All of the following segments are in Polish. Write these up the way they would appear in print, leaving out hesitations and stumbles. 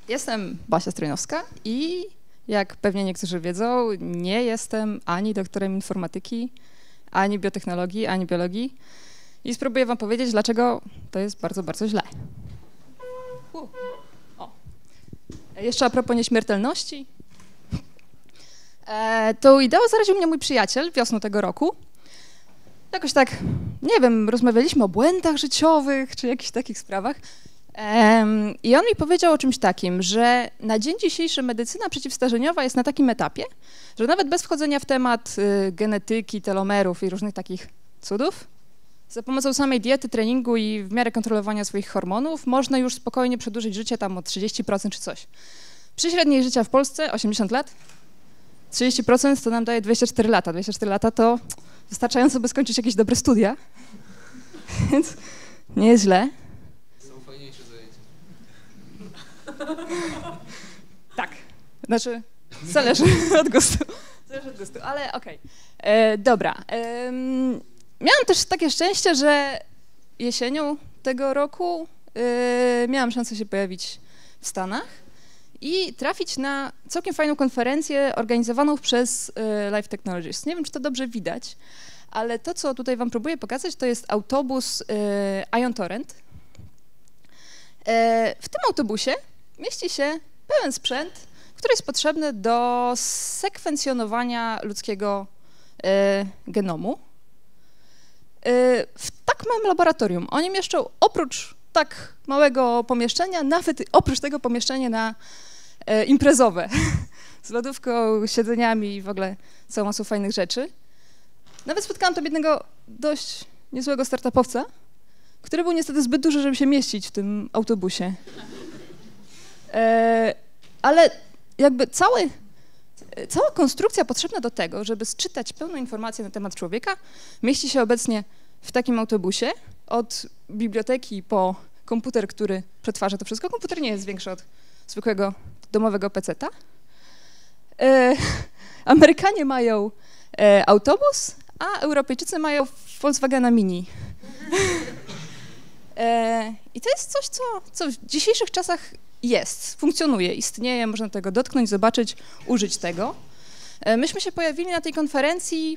Jestem Basia Strojnowska i jak pewnie niektórzy wiedzą, nie jestem ani doktorem informatyki, ani biotechnologii, ani biologii. I spróbuję wam powiedzieć, dlaczego to jest bardzo, bardzo źle. O. Jeszcze a propos nieśmiertelności. Tą ideą zaraził mnie mój przyjaciel wiosną tego roku. Jakoś tak, nie wiem, rozmawialiśmy o błędach życiowych czy jakichś takich sprawach. I on mi powiedział o czymś takim, że na dzień dzisiejszy medycyna przeciwstarzeniowa jest na takim etapie, że nawet bez wchodzenia w temat genetyki, telomerów i różnych takich cudów, za pomocą samej diety, treningu i w miarę kontrolowania swoich hormonów można już spokojnie przedłużyć życie tam o 30% czy coś. Przy średniej życia w Polsce 80 lat, 30% to nam daje 24 lata. 24 lata to wystarczająco, by skończyć jakieś dobre studia, więc nie jest źle. Są fajniejsze zajęcia. Tak, znaczy zależy od gustu. Zależy od gustu, ale okej. Dobra. Miałam też takie szczęście, że jesienią tego roku miałam szansę się pojawić w Stanach i trafić na całkiem fajną konferencję organizowaną przez Life Technologies. Nie wiem, czy to dobrze widać, ale to, co tutaj wam próbuję pokazać, to jest autobus Ion Torrent. W tym autobusie mieści się pełen sprzęt, który jest potrzebny do sekwencjonowania ludzkiego genomu. W tak małym laboratorium oni mieszczą oprócz tak małego pomieszczenia, nawet oprócz tego pomieszczenia na imprezowe, z lodówką, siedzeniami i w ogóle całą masą fajnych rzeczy. Nawet spotkałam tam jednego dość niezłego startupowca, który był niestety zbyt duży, żeby się mieścić w tym autobusie. Ale jakby cała konstrukcja potrzebna do tego, żeby sczytać pełną informację na temat człowieka, mieści się obecnie w takim autobusie, od biblioteki po komputer, który przetwarza to wszystko. Komputer nie jest większy od zwykłego domowego peceta. Amerykanie mają autobus, a Europejczycy mają Volkswagena Mini. I to jest coś, co w dzisiejszych czasach jest, funkcjonuje, istnieje, można tego dotknąć, zobaczyć, użyć tego. Myśmy się pojawili na tej konferencji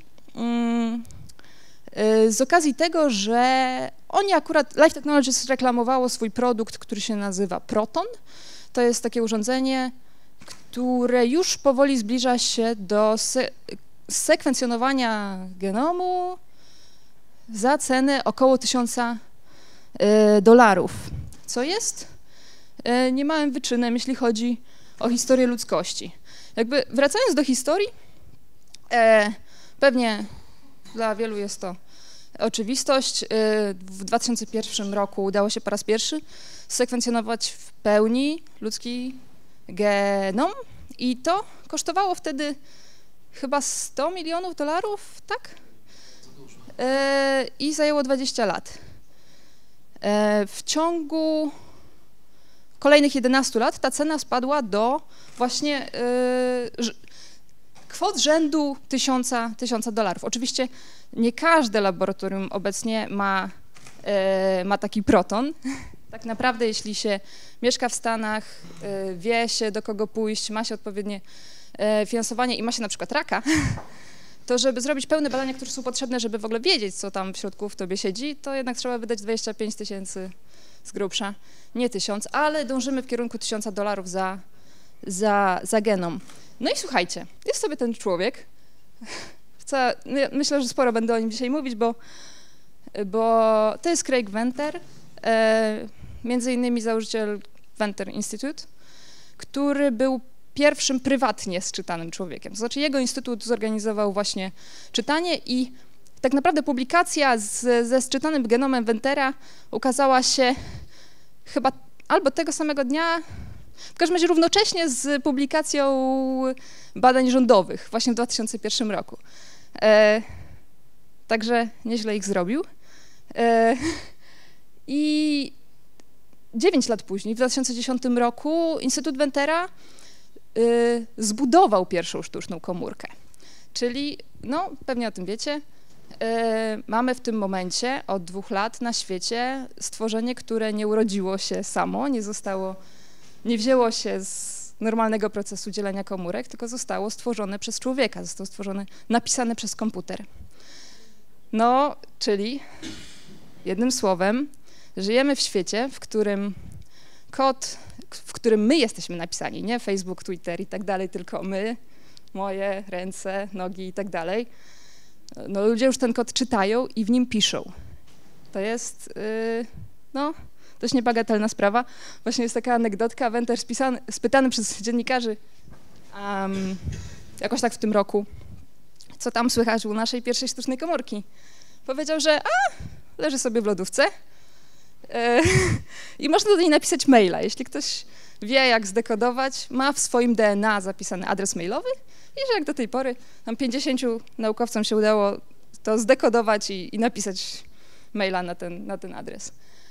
z okazji tego, że oni akurat, Life Technologies reklamowało swój produkt, który się nazywa Proton. To jest takie urządzenie, które już powoli zbliża się do sekwencjonowania genomu za cenę około $1000, co jest niemałym wyczynem, jeśli chodzi o historię ludzkości. Jakby wracając do historii, pewnie dla wielu jest to oczywistość. W 2001 roku udało się po raz pierwszy sekwencjonować w pełni ludzki genom i to kosztowało wtedy chyba $100 milionów, tak? I zajęło 20 lat. W ciągu kolejnych 11 lat ta cena spadła do właśnie kwot rzędu $1000. Oczywiście nie każde laboratorium obecnie ma taki proton. Tak naprawdę, jeśli się mieszka w Stanach, wie się, do kogo pójść, ma się odpowiednie finansowanie i ma się na przykład raka, to żeby zrobić pełne badania, które są potrzebne, żeby w ogóle wiedzieć, co tam w środku w tobie siedzi, to jednak trzeba wydać 25 000 z grubsza, nie 1000, ale dążymy w kierunku $1000 za genom. No i słuchajcie, jest sobie ten człowiek, myślę, że sporo będę o nim dzisiaj mówić, bo to jest Craig Venter, między innymi założyciel Venter Institute, który był pierwszym prywatnie sczytanym człowiekiem. To znaczy jego instytut zorganizował właśnie czytanie i tak naprawdę publikacja ze sczytanym genomem Ventera ukazała się chyba albo tego samego dnia, w każdym razie równocześnie z publikacją badań rządowych właśnie w 2001 roku. Także nieźle ich zrobił. I 9 lat później, w 2010 roku, Instytut Ventera zbudował pierwszą sztuczną komórkę. Czyli, no pewnie o tym wiecie, mamy w tym momencie od 2 lat na świecie stworzenie, które nie urodziło się samo, nie wzięło się z normalnego procesu dzielenia komórek, tylko zostało stworzone przez człowieka, zostało stworzone, napisane przez komputer. No, czyli jednym słowem, żyjemy w świecie, w którym kod, w którym my jesteśmy napisani, nie Facebook, Twitter i tak dalej, tylko my, moje ręce, nogi i tak dalej. No, ludzie już ten kod czytają i w nim piszą. To jest, dość niebagatelna sprawa. Właśnie jest taka anegdotka, Venter spytany przez dziennikarzy jakoś tak w tym roku, co tam słychać u naszej pierwszej sztucznej komórki. Powiedział, że leży sobie w lodówce i można do niej napisać maila. Jeśli ktoś wie, jak zdekodować, ma w swoim DNA zapisany adres mailowy i że jak do tej pory tam 50 naukowcom się udało to zdekodować i napisać maila na ten adres.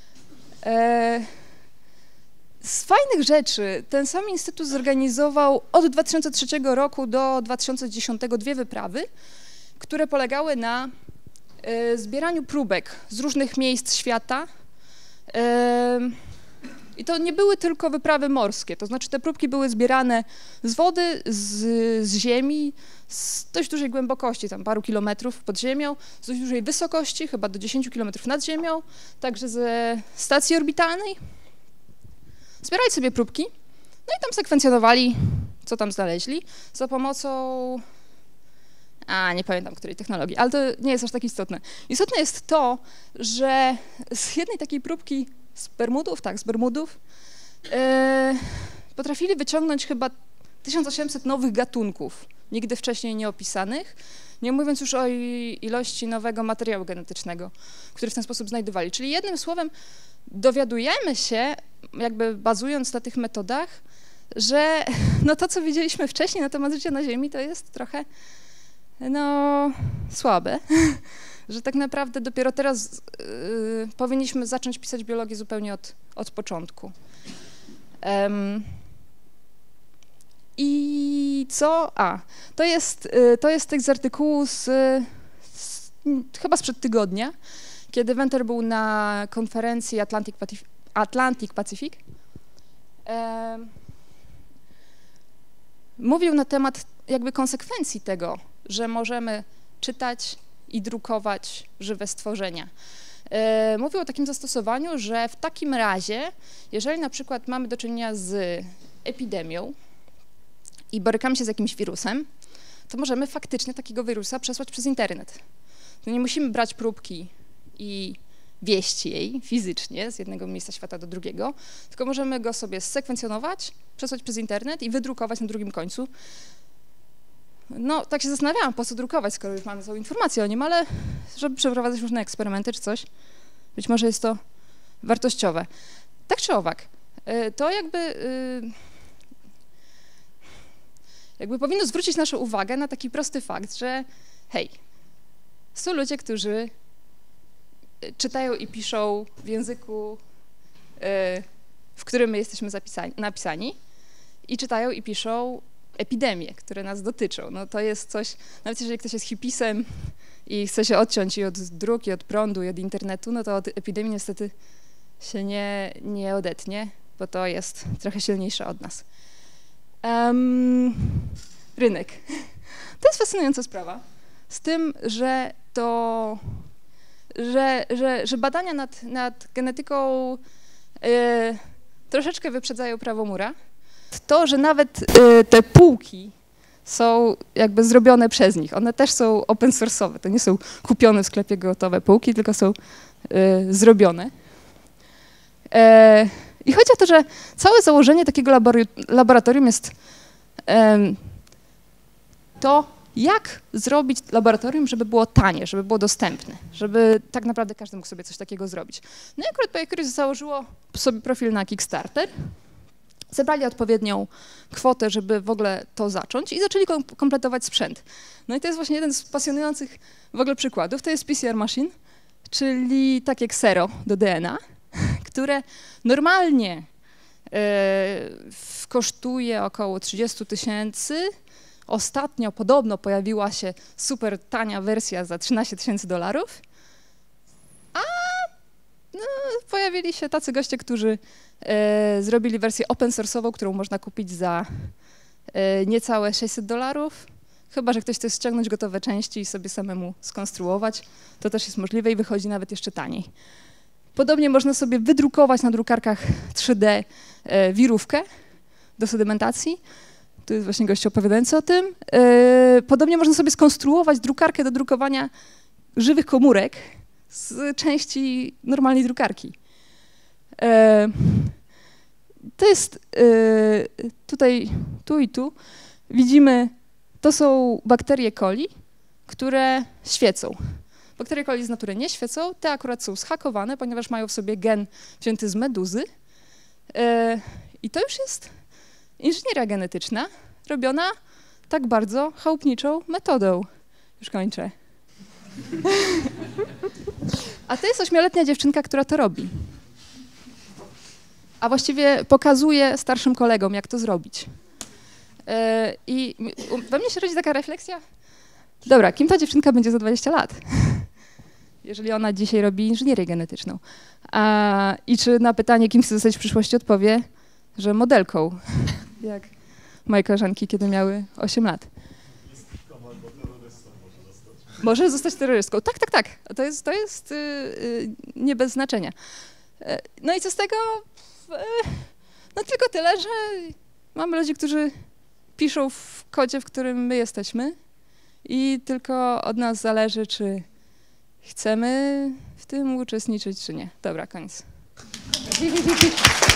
Z fajnych rzeczy ten sam instytut zorganizował od 2003 roku do 2010 dwie wyprawy, które polegały na zbieraniu próbek z różnych miejsc świata. I to nie były tylko wyprawy morskie, to znaczy te próbki były zbierane z wody, z ziemi, z dość dużej głębokości, tam paru kilometrów pod ziemią, z dość dużej wysokości, chyba do 10 kilometrów nad ziemią, także ze stacji orbitalnej. Zbierali sobie próbki, no i tam sekwencjonowali, co tam znaleźli, za pomocą... nie pamiętam której technologii, ale to nie jest aż tak istotne. Istotne jest to, że z jednej takiej próbki z Bermudów, potrafili wyciągnąć chyba 1800 nowych gatunków, nigdy wcześniej nieopisanych, nie mówiąc już o ilości nowego materiału genetycznego, który w ten sposób znajdowali. Czyli jednym słowem dowiadujemy się, jakby bazując na tych metodach, że to, co widzieliśmy wcześniej na temat życia na Ziemi, to jest trochę słabe, że tak naprawdę dopiero teraz powinniśmy zacząć pisać biologię zupełnie od początku. I co? To jest tekst z artykułu chyba sprzed tygodnia, kiedy Venter był na konferencji Atlantic Pacific. Mówił na temat jakby konsekwencji tego, że możemy czytać i drukować żywe stworzenia. Mówił o takim zastosowaniu, że w takim razie, jeżeli na przykład mamy do czynienia z epidemią i borykamy się z jakimś wirusem, to możemy faktycznie takiego wirusa przesłać przez internet. To nie musimy brać próbki i wieść jej fizycznie z jednego miejsca świata do drugiego, tylko możemy go sobie zsekwencjonować, przesłać przez internet i wydrukować na drugim końcu. Tak się zastanawiałam, po co drukować, skoro już mamy całą informację o nim, ale żeby przeprowadzać różne eksperymenty czy coś, być może jest to wartościowe. Tak czy owak, to jakby powinno zwrócić naszą uwagę na taki prosty fakt, że hej, są ludzie, którzy czytają i piszą w języku, w którym my jesteśmy napisani i czytają i piszą epidemie, które nas dotyczą. To jest coś, nawet jeżeli ktoś jest hipisem i chce się odciąć i od dróg, i od prądu, i od internetu, to od epidemii niestety się nie odetnie, bo to jest trochę silniejsze od nas. Rynek. To jest fascynująca sprawa, z tym, że że badania nad genetyką troszeczkę wyprzedzają prawo Moore'a. To, że nawet te półki są jakby zrobione przez nich, one też są open source'owe, to nie są kupione w sklepie gotowe półki, tylko są zrobione. I chodzi o to, że całe założenie takiego laboratorium jest to, jak zrobić laboratorium, żeby było tanie, żeby było dostępne, żeby tak naprawdę każdy mógł sobie coś takiego zrobić. No i akurat Bakery założyło sobie profil na Kickstarter, zebrali odpowiednią kwotę, żeby w ogóle to zacząć i zaczęli kompletować sprzęt. No i to jest właśnie jeden z pasjonujących w ogóle przykładów, to jest PCR Machine, czyli takie ksero do DNA, które normalnie kosztuje około 30 000. Ostatnio podobno pojawiła się super tania wersja za $13 000, a pojawili się tacy goście, którzy zrobili wersję open source'ową, którą można kupić za niecałe $600. Chyba że ktoś chce ściągnąć gotowe części i sobie samemu skonstruować, to też jest możliwe i wychodzi nawet jeszcze taniej. Podobnie można sobie wydrukować na drukarkach 3D wirówkę do sedymentacji. Tu jest właśnie gość opowiadający o tym. Podobnie można sobie skonstruować drukarkę do drukowania żywych komórek z części normalnej drukarki. To jest tutaj, tu i tu widzimy, to są bakterie coli, które świecą. Bakterie coli z natury nie świecą, te akurat są zhakowane, ponieważ mają w sobie gen wzięty z meduzy. I to już jest inżynieria genetyczna, robiona tak bardzo chałupniczą metodą. Już kończę. A to jest 8-letnia dziewczynka, która to robi. A właściwie pokazuje starszym kolegom, jak to zrobić. I we mnie się rodzi taka refleksja, dobra, kim ta dziewczynka będzie za 20 lat? Jeżeli ona dzisiaj robi inżynierię genetyczną. I czy na pytanie, kim chce zostać w przyszłości, odpowie, że modelką, jak moje koleżanki, kiedy miały 8 lat. Może zostać terrorystką. Tak. To jest nie bez znaczenia. No i co z tego? No tylko tyle, że mamy ludzi, którzy piszą w kodzie, w którym my jesteśmy i tylko od nas zależy, czy chcemy w tym uczestniczyć, czy nie. Dobra, koniec.